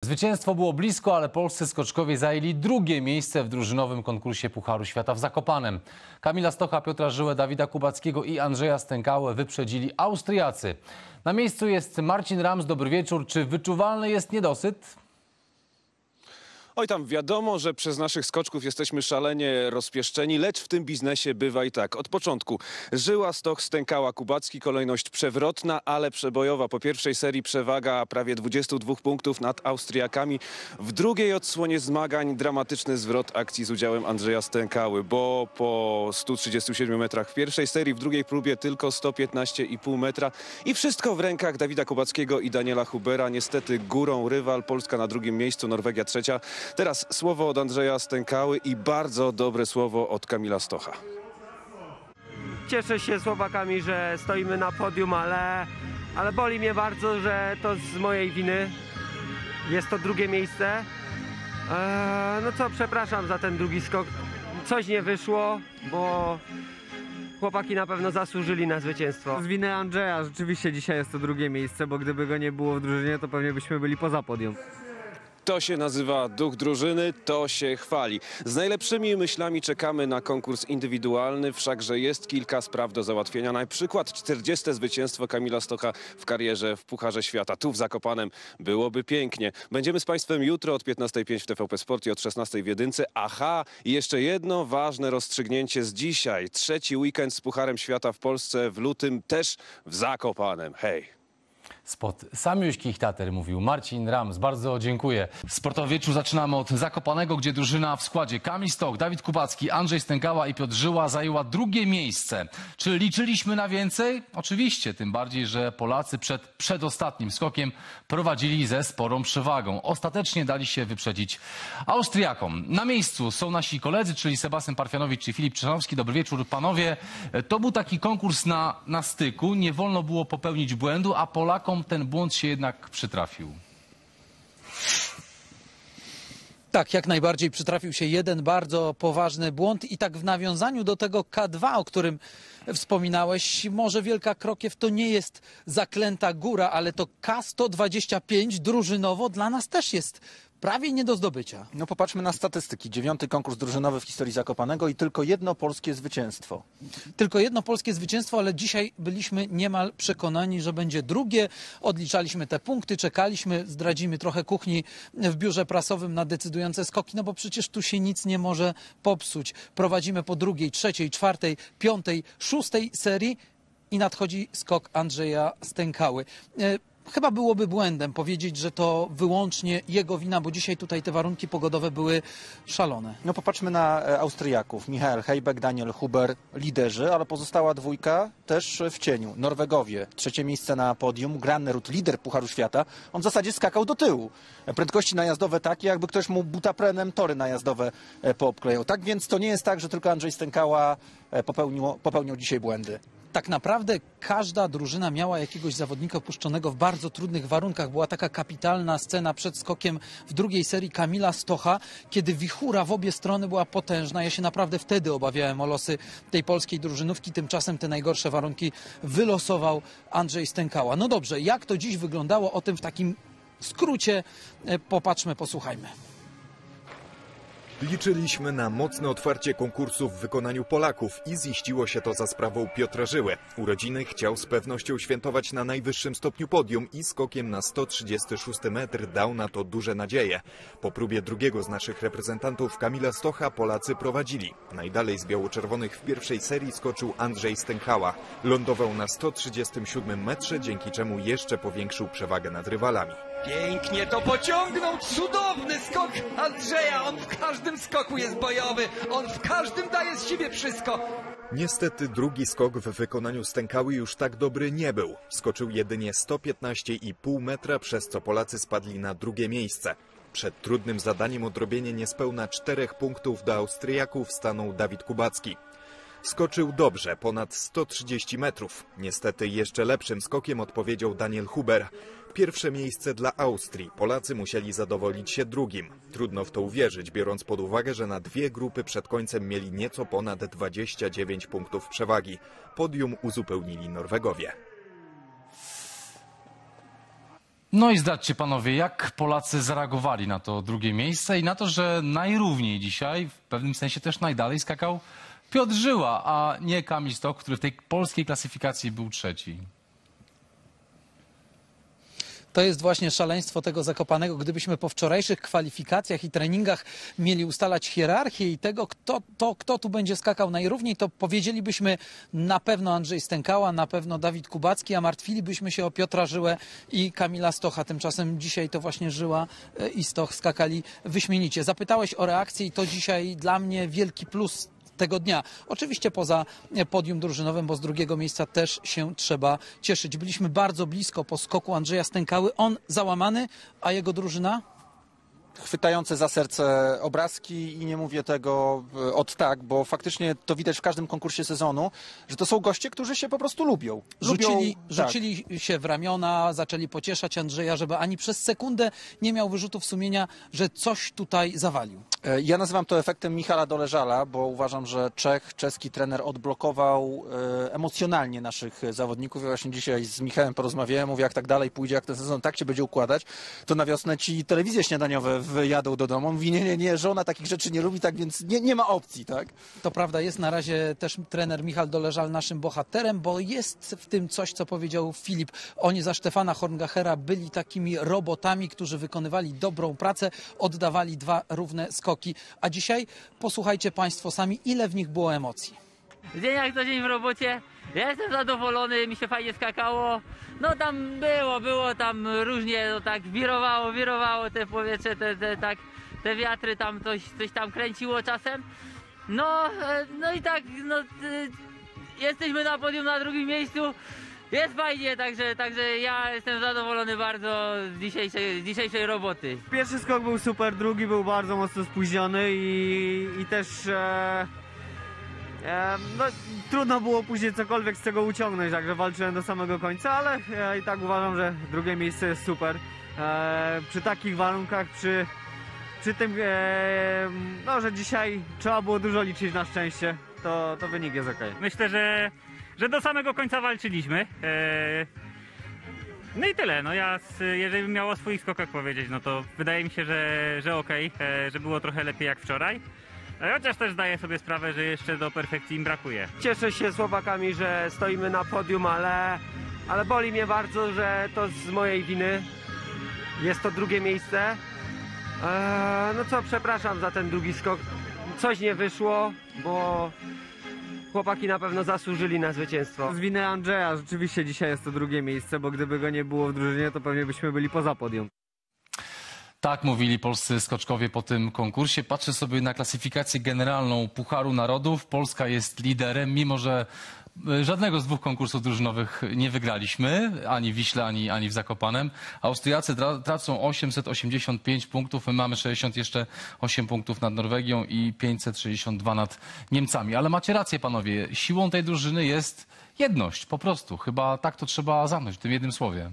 Zwycięstwo było blisko, ale polscy skoczkowie zajęli drugie miejsce w drużynowym konkursie Pucharu Świata w Zakopanem. Kamila Stocha, Piotra Żyłę, Dawida Kubackiego i Andrzeja Stękałę wyprzedzili Austriacy. Na miejscu jest Marcin Rams. Dobry wieczór. Czy wyczuwalny jest niedosyt? Oj tam, wiadomo, że przez naszych skoczków jesteśmy szalenie rozpieszczeni, lecz w tym biznesie bywa i tak. Od początku Żyła, Stoch, Stękała, Kubacki, kolejność przewrotna, ale przebojowa. Po pierwszej serii przewaga prawie 22 punktów nad Austriakami. W drugiej odsłonie zmagań dramatyczny zwrot akcji z udziałem Andrzeja Stękały, bo po 137 metrach w pierwszej serii, w drugiej próbie tylko 115,5 metra i wszystko w rękach Dawida Kubackiego i Daniela Hubera. Niestety górą rywal, Polska na drugim miejscu, Norwegia trzecia. Teraz słowo od Andrzeja Stękały i bardzo dobre słowo od Kamila Stocha. Cieszę się z chłopakami, że stoimy na podium, ale boli mnie bardzo, że to z mojej winy. Jest to drugie miejsce. No co, przepraszam za ten drugi skok. Coś nie wyszło, bo chłopaki na pewno zasłużyli na zwycięstwo. Z winy Andrzeja rzeczywiście dzisiaj jest to drugie miejsce, bo gdyby go nie było w drużynie, to pewnie byśmy byli poza podium. To się nazywa duch drużyny, to się chwali. Z najlepszymi myślami czekamy na konkurs indywidualny, wszakże jest kilka spraw do załatwienia. Na przykład 40. zwycięstwo Kamila Stocha w karierze w Pucharze Świata. Tu w Zakopanem byłoby pięknie. Będziemy z Państwem jutro od 15:05 w TVP Sport i od 16:00 w Jedynce. Aha, i jeszcze jedno ważne rozstrzygnięcie z dzisiaj. Trzeci weekend z Pucharem Świata w Polsce w lutym, też w Zakopanem. Hej! Spod samiuśkich Tater mówił Marcin Rams. Bardzo dziękuję. Sportowy wieczór zaczynamy od Zakopanego, gdzie drużyna w składzie Kamil Stoch, Dawid Kubacki, Andrzej Stękała i Piotr Żyła zajęła drugie miejsce. Czy liczyliśmy na więcej? Oczywiście, tym bardziej, że Polacy przed przedostatnim skokiem prowadzili ze sporą przewagą. Ostatecznie dali się wyprzedzić Austriakom. Na miejscu są nasi koledzy, czyli Sebastian Parfianowicz i Filip Czernovski. Dobry wieczór, panowie. To był taki konkurs na styku. Nie wolno było popełnić błędu, a Polakom ten błąd się jednak przytrafił. Tak, jak najbardziej przytrafił się jeden bardzo poważny błąd i tak w nawiązaniu do tego K2, o którym wspominałeś, może Wielka Krokiew to nie jest zaklęta góra, ale to K125 drużynowo dla nas też jest prawie nie do zdobycia. No popatrzmy na statystyki. 9. konkurs drużynowy w historii Zakopanego i tylko jedno polskie zwycięstwo. Tylko jedno polskie zwycięstwo, ale dzisiaj byliśmy niemal przekonani, że będzie drugie. Odliczaliśmy te punkty, czekaliśmy, zdradzimy trochę kuchni w biurze prasowym na decydujące skoki, no bo przecież tu się nic nie może popsuć. Prowadzimy po drugiej, trzeciej, czwartej, piątej, szóstej serii i nadchodzi skok Andrzeja Stękały. Chyba byłoby błędem powiedzieć, że to wyłącznie jego wina, bo dzisiaj tutaj te warunki pogodowe były szalone. No popatrzmy na Austriaków. Michael Heiberg, Daniel Huber, liderzy, ale pozostała dwójka też w cieniu. Norwegowie, trzecie miejsce na podium. Granerud, lider Pucharu Świata. On w zasadzie skakał do tyłu. Prędkości najazdowe takie, jakby ktoś mu butaprenem tory najazdowe poobklejał. Tak więc to nie jest tak, że tylko Andrzej Stękała popełnił dzisiaj błędy. Tak naprawdę każda drużyna miała jakiegoś zawodnika opuszczonego w bardzo trudnych warunkach. Była taka kapitalna scena przed skokiem w drugiej serii Kamila Stocha, kiedy wichura w obie strony była potężna. Ja się naprawdę wtedy obawiałem o losy tej polskiej drużynówki. Tymczasem te najgorsze warunki wylosował Andrzej Stękała. No dobrze, jak to dziś wyglądało? O tym w takim skrócie popatrzmy, posłuchajmy. Liczyliśmy na mocne otwarcie konkursu w wykonaniu Polaków i ziściło się to za sprawą Piotra Żyły. Urodziny chciał z pewnością świętować na najwyższym stopniu podium i skokiem na 136 metr dał na to duże nadzieje. Po próbie drugiego z naszych reprezentantów, Kamila Stocha, Polacy prowadzili. Najdalej z biało-czerwonych w pierwszej serii skoczył Andrzej Stękała. Lądował na 137 metrze, dzięki czemu jeszcze powiększył przewagę nad rywalami. Pięknie to pociągnął, cudowny skok Andrzeja, on w każdym skoku jest bojowy, on w każdym daje z siebie wszystko. Niestety drugi skok w wykonaniu Stękały już tak dobry nie był. Skoczył jedynie 115,5 metra, przez co Polacy spadli na drugie miejsce. Przed trudnym zadaniem odrobienie niespełna 4 punktów do Austriaków stanął Dawid Kubacki. Skoczył dobrze, ponad 130 metrów. Niestety jeszcze lepszym skokiem odpowiedział Daniel Huber. Pierwsze miejsce dla Austrii. Polacy musieli zadowolić się drugim. Trudno w to uwierzyć, biorąc pod uwagę, że na dwie grupy przed końcem mieli nieco ponad 29 punktów przewagi. Podium uzupełnili Norwegowie. No i zdradźcie panowie, jak Polacy zareagowali na to drugie miejsce i na to, że najrówniej dzisiaj, w pewnym sensie też najdalej skakał Piotr Żyła, a nie Kamil Stoch, który w tej polskiej klasyfikacji był trzeci. To jest właśnie szaleństwo tego Zakopanego. Gdybyśmy po wczorajszych kwalifikacjach i treningach mieli ustalać hierarchię i tego, kto tu będzie skakał najrówniej, to powiedzielibyśmy na pewno Andrzej Stękała, na pewno Dawid Kubacki, a martwilibyśmy się o Piotra Żyłę i Kamila Stocha. Tymczasem dzisiaj to właśnie Żyła i Stoch skakali wyśmienicie. Zapytałeś o reakcję i to dzisiaj dla mnie wielki plus tego dnia. Oczywiście poza podium drużynowym, bo z drugiego miejsca też się trzeba cieszyć. Byliśmy bardzo blisko po skoku Andrzeja Stękały. On załamany, a jego drużyna? Chwytające za serce obrazki i nie mówię tego od tak, bo faktycznie to widać w każdym konkursie sezonu, że to są goście, którzy się po prostu lubią. Rzucili się w ramiona, zaczęli pocieszać Andrzeja, żeby ani przez sekundę nie miał wyrzutów sumienia, że coś tutaj zawalił. Ja nazywam to efektem Michala Doleżala, bo uważam, że czeski trener odblokował emocjonalnie naszych zawodników. Ja właśnie dzisiaj z Michałem porozmawiałem, mówię, jak tak dalej pójdzie, jak ten sezon tak się będzie układać, to na wiosnę ci telewizje śniadaniowe wyjadą do domu. On mówi, nie, żona takich rzeczy nie lubi, tak więc nie ma opcji, tak? To prawda, jest na razie też trener Michal Doleżal naszym bohaterem, bo jest w tym coś, co powiedział Filip. Oni za Stefana Horngachera byli takimi robotami, którzy wykonywali dobrą pracę, oddawali 2 równe skoki. A dzisiaj posłuchajcie państwo sami, ile w nich było emocji. Dzień jak to dzień w robocie. Ja jestem zadowolony, mi się fajnie skakało. No tam było tam różnie, no tak wirowało te powietrze, te wiatry tam coś tam kręciło czasem. No i tak, jesteśmy na podium na drugim miejscu. Jest fajnie, także ja jestem zadowolony bardzo z dzisiejszej roboty. Pierwszy skok był super, drugi był bardzo mocno spóźniony i też trudno było później cokolwiek z tego uciągnąć, także walczyłem do samego końca, ale ja i tak uważam, że drugie miejsce jest super. Przy takich warunkach, przy tym, że dzisiaj trzeba było dużo liczyć na szczęście, to wynik jest okej. Myślę, że do samego końca walczyliśmy. No i tyle. No jeżeli bym miał o swoich skokach powiedzieć, no to wydaje mi się, że okej, że było trochę lepiej jak wczoraj. Chociaż też zdaję sobie sprawę, że jeszcze do perfekcji im brakuje. Cieszę się chłopakami, że stoimy na podium, ale boli mnie bardzo, że to z mojej winy jest to drugie miejsce. Przepraszam za ten drugi skok. Coś nie wyszło, bo chłopaki na pewno zasłużyli na zwycięstwo. Z winy Andrzeja rzeczywiście dzisiaj jest to drugie miejsce, bo gdyby go nie było w drużynie, to pewnie byśmy byli poza podium. Tak mówili polscy skoczkowie po tym konkursie. Patrzę sobie na klasyfikację generalną Pucharu Narodów. Polska jest liderem, mimo że żadnego z 2 konkursów drużynowych nie wygraliśmy, ani w Wiśle, ani w Zakopanem. Austriacy tracą 885 punktów, my mamy 68 punktów nad Norwegią i 562 nad Niemcami. Ale macie rację, panowie, siłą tej drużyny jest jedność, po prostu. Chyba tak to trzeba zamknąć w tym jednym słowie.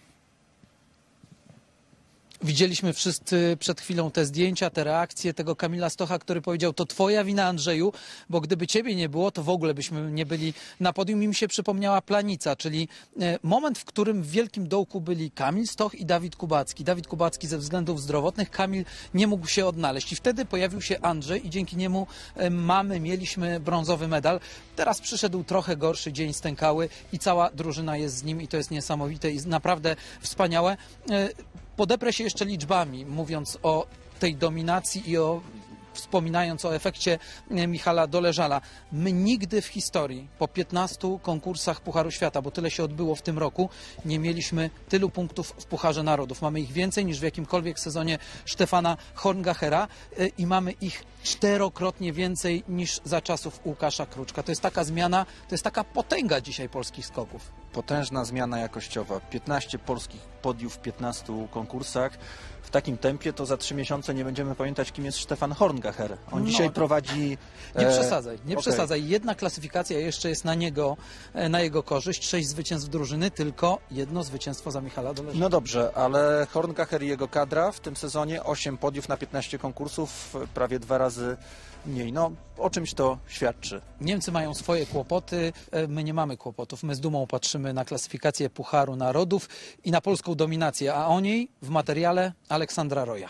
Widzieliśmy wszyscy przed chwilą te zdjęcia, te reakcje tego Kamila Stocha, który powiedział, to twoja wina, Andrzeju, bo gdyby ciebie nie było, to w ogóle byśmy nie byli na podium. I mi się przypomniała Planica, czyli moment, w którym w Wielkim Dołku byli Kamil Stoch i Dawid Kubacki. Dawid Kubacki ze względów zdrowotnych, Kamil nie mógł się odnaleźć. I wtedy pojawił się Andrzej i dzięki niemu mieliśmy brązowy medal. Teraz przyszedł trochę gorszy dzień Stękały i cała drużyna jest z nim i to jest niesamowite i naprawdę wspaniałe. Podeprę się jeszcze liczbami, mówiąc o tej dominacji i wspominając o efekcie Michala Doleżala. My nigdy w historii, po 15 konkursach Pucharu Świata, bo tyle się odbyło w tym roku, nie mieliśmy tylu punktów w Pucharze Narodów. Mamy ich więcej niż w jakimkolwiek sezonie Stefana Horngachera i mamy ich 4-krotnie więcej niż za czasów Łukasza Kruczka. To jest taka zmiana, to jest taka potęga dzisiaj polskich skoków. Potężna zmiana jakościowa. 15 polskich podiów w 15 konkursach. W takim tempie to za 3 miesiące nie będziemy pamiętać, kim jest Stefan Horngacher. On dzisiaj prowadzi... Nie przesadzaj. Jedna klasyfikacja jeszcze jest na jego korzyść. 6 zwycięstw drużyny, tylko 1 zwycięstwo za Michala Doleżala. No dobrze, ale Horngacher i jego kadra w tym sezonie 8 podiów na 15 konkursów, prawie 2 razy mniej. No, o czymś to świadczy. Niemcy mają swoje kłopoty, my nie mamy kłopotów. My z dumą patrzymy patrzymy na klasyfikację Pucharu Narodów i na polską dominację, a o niej w materiale Aleksandra Roja.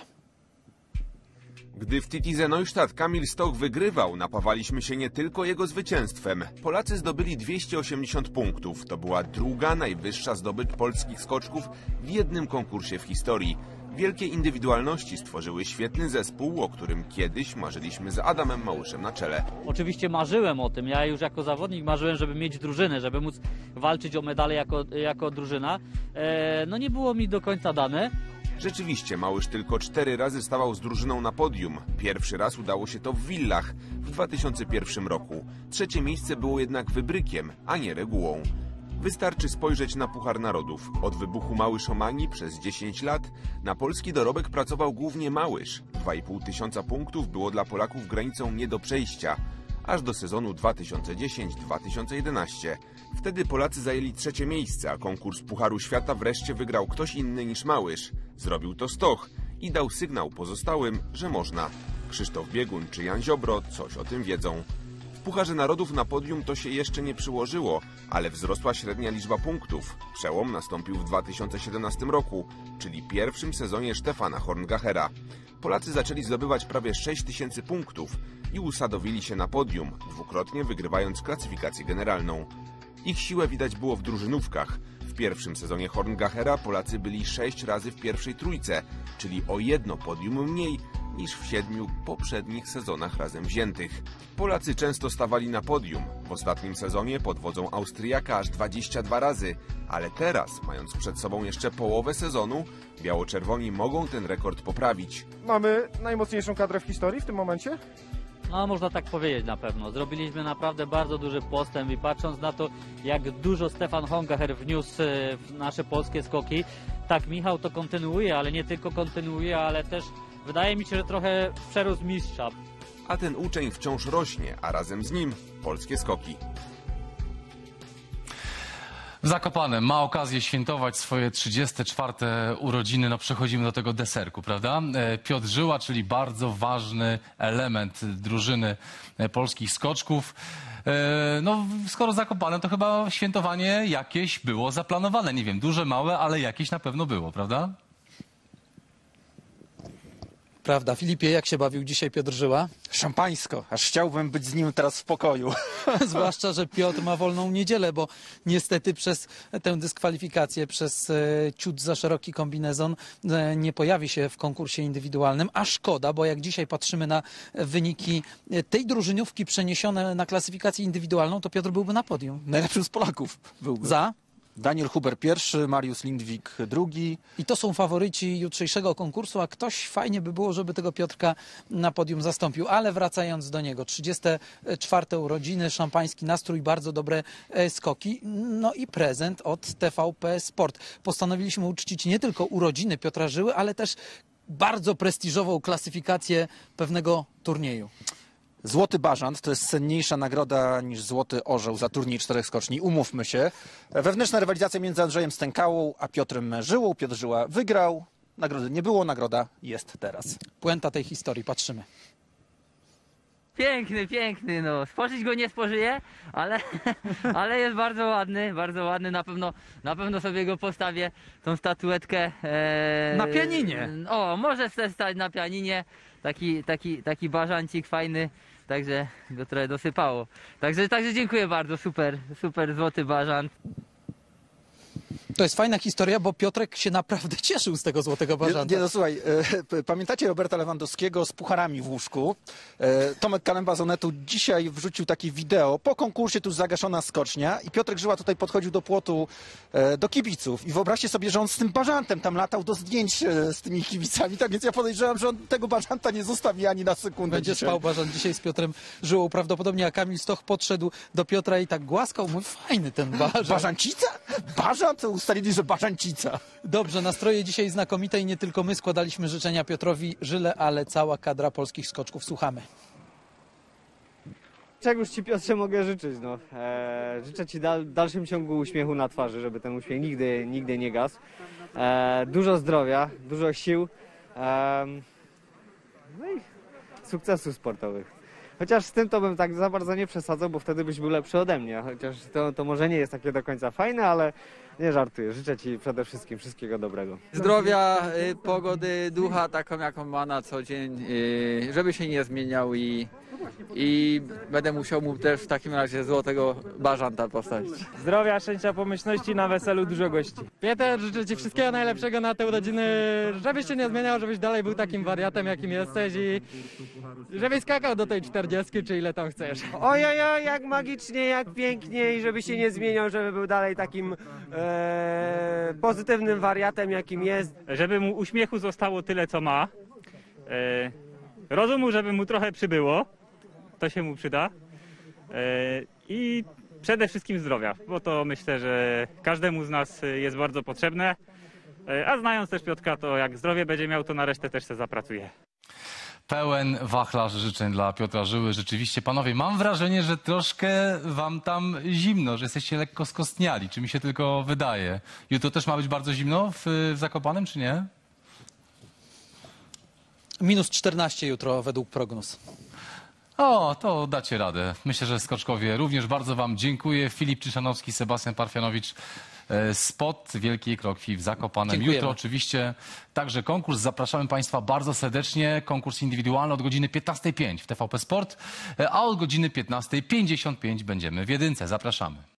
Gdy w Titize Neustadt Kamil Stoch wygrywał, napawaliśmy się nie tylko jego zwycięstwem. Polacy zdobyli 280 punktów. To była druga najwyższa zdobycz polskich skoczków w jednym konkursie w historii. Wielkie indywidualności stworzyły świetny zespół, o którym kiedyś marzyliśmy z Adamem Małyszem na czele. Oczywiście marzyłem o tym. Ja już jako zawodnik marzyłem, żeby mieć drużynę, żeby móc walczyć o medale jako drużyna. No nie było mi do końca dane. Rzeczywiście, Małysz tylko 4 razy stawał z drużyną na podium. Pierwszy raz udało się to w Villach w 2001 roku. Trzecie miejsce było jednak wybrykiem, a nie regułą. Wystarczy spojrzeć na Puchar Narodów. Od wybuchu Małyszomanii przez 10 lat na polski dorobek pracował głównie Małysz. 2,5 tysiąca punktów było dla Polaków granicą nie do przejścia. Aż do sezonu 2010-2011. Wtedy Polacy zajęli trzecie miejsce, a konkurs Pucharu Świata wreszcie wygrał ktoś inny niż Małysz. Zrobił to Stoch i dał sygnał pozostałym, że można. Krzysztof Biegun czy Jan Ziobro coś o tym wiedzą. W Pucharze Narodów na podium to się jeszcze nie przyłożyło, ale wzrosła średnia liczba punktów. Przełom nastąpił w 2017 roku, czyli pierwszym sezonie Stefana Horngachera. Polacy zaczęli zdobywać prawie 6 tysięcy punktów i usadowili się na podium, dwukrotnie wygrywając klasyfikację generalną. Ich siłę widać było w drużynówkach. W pierwszym sezonie Horngachera Polacy byli 6 razy w pierwszej trójce, czyli o jedno podium mniej niż w 7 poprzednich sezonach razem wziętych. Polacy często stawali na podium. W ostatnim sezonie pod wodzą Austriaka aż 22 razy, ale teraz, mając przed sobą jeszcze połowę sezonu, biało-czerwoni mogą ten rekord poprawić. Mamy najmocniejszą kadrę w historii w tym momencie? No, można tak powiedzieć na pewno. Zrobiliśmy naprawdę bardzo duży postęp i patrząc na to, jak dużo Stefan Horngacher wniósł w nasze polskie skoki, tak Michał to kontynuuje, ale nie tylko kontynuuje, ale też wydaje mi się, że trochę przerósł mistrza. A ten uczeń wciąż rośnie, a razem z nim polskie skoki. W Zakopanem ma okazję świętować swoje 34. urodziny. No przechodzimy do tego deserku, prawda? Piotr Żyła, czyli bardzo ważny element drużyny polskich skoczków. No skoro Zakopanem, to chyba świętowanie jakieś było zaplanowane. Nie wiem, duże, małe, ale jakieś na pewno było, prawda? Prawda. Filipie, jak się bawił dzisiaj Piotr Żyła? Szampańsko, aż chciałbym być z nim teraz w pokoju. Zwłaszcza, że Piotr ma wolną niedzielę, bo niestety przez tę dyskwalifikację, przez ciut za szeroki kombinezon nie pojawi się w konkursie indywidualnym, a szkoda, bo jak dzisiaj patrzymy na wyniki tej drużynówki przeniesione na klasyfikację indywidualną, to Piotr byłby na podium. Najlepszym z Polaków byłby. Za? Daniel Huber pierwszy, Mariusz Lindwik drugi. I to są faworyci jutrzejszego konkursu, a ktoś fajnie by było, żeby tego Piotrka na podium zastąpił. Ale wracając do niego, 34. urodziny, szampański nastrój, bardzo dobre skoki, no i prezent od TVP Sport. Postanowiliśmy uczcić nie tylko urodziny Piotra Żyły, ale też bardzo prestiżową klasyfikację pewnego turnieju. Złoty Bażant to jest cenniejsza nagroda niż Złoty Orzeł za turniej 4 skoczni. Umówmy się. Wewnętrzna rywalizacja między Andrzejem Stękałą a Piotrem Żyłą. Piotr Żyła wygrał. Nagrody nie było, nagroda jest teraz. Puenta tej historii, patrzymy. Piękny, piękny, no. Spożyć go nie spożyję, ale jest bardzo ładny, na pewno sobie go postawię, tą statuetkę. Na pianinie. O, może stać na pianinie, taki bażancik fajny, także go trochę dosypało. Także dziękuję bardzo, super złoty bażant. To jest fajna historia, bo Piotrek się naprawdę cieszył z tego złotego bażanta. Nie, no słuchaj, pamiętacie Roberta Lewandowskiego z pucharami w łóżku? Tomek Kalemba z Onetu dzisiaj wrzucił takie wideo po konkursie, tuż zagaszona skocznia i Piotrek Żyła tutaj podchodził do płotu do kibiców i wyobraźcie sobie, że on z tym bażantem tam latał do zdjęć z tymi kibicami, tak więc ja podejrzewam, że on tego bażanta nie zostawi ani na sekundę. Będzie dzisiaj. spał bażant dzisiaj z Piotrem Żyłą prawdopodobnie, a Kamil Stoch podszedł do Piotra i tak głaskał, mówi, fajny ten bażant. Bażancica? Bażant? Ustalili, że bażancica. Dobrze, nastroje dzisiaj znakomite i nie tylko my składaliśmy życzenia Piotrowi Żyle, ale cała kadra polskich skoczków. Słuchamy. Czegoś Ci, Piotrze, mogę życzyć. No. Życzę Ci w dalszym ciągu uśmiechu na twarzy, żeby ten uśmiech nigdy nie gasł. Dużo zdrowia, dużo sił, no i sukcesów sportowych. Chociaż z tym to bym tak za bardzo nie przesadzał, bo wtedy byś był lepszy ode mnie. Chociaż to może nie jest takie do końca fajne, ale nie żartuję. Życzę Ci przede wszystkim wszystkiego dobrego. Zdrowia, pogody, ducha taką jaką ma na co dzień, żeby się nie zmieniał i będę musiał mu też w takim razie złotego bażanta postawić. Zdrowia, szczęścia, pomyślności, na weselu dużo gości. Pieter, życzę Ci wszystkiego najlepszego na te urodziny, żebyś się nie zmieniał, żebyś dalej był takim wariatem, jakim jesteś i żebyś skakał do tej 40, czy ile tam chcesz. Ojojoj, jak magicznie, jak pięknie i żeby się nie zmieniał, żeby był dalej takim pozytywnym wariatem, jakim jest. Żeby mu uśmiechu zostało tyle, co ma. Rozumu, żeby mu trochę przybyło. To się mu przyda. I przede wszystkim zdrowia, bo to myślę, że każdemu z nas jest bardzo potrzebne. A znając też Piotrka, to jak zdrowie będzie miał, to na resztę też se zapracuje. Pełen wachlarz życzeń dla Piotra Żyły. Rzeczywiście, panowie, mam wrażenie, że troszkę wam tam zimno, że jesteście lekko skostniali. Czy mi się tylko wydaje? Jutro też ma być bardzo zimno w Zakopanem, czy nie? Minus 14 jutro według prognoz. O, to dacie radę. Myślę, że skoczkowie również bardzo wam dziękuję. Filip Czyszanowski, Sebastian Parfianowicz spod Wielkiej Krokwi w Zakopanem. Dziękujemy. Jutro oczywiście także konkurs. Zapraszamy państwa bardzo serdecznie. Konkurs indywidualny od godziny 15:05 w TVP Sport, a od godziny 15:55 będziemy w Jedynce. Zapraszamy.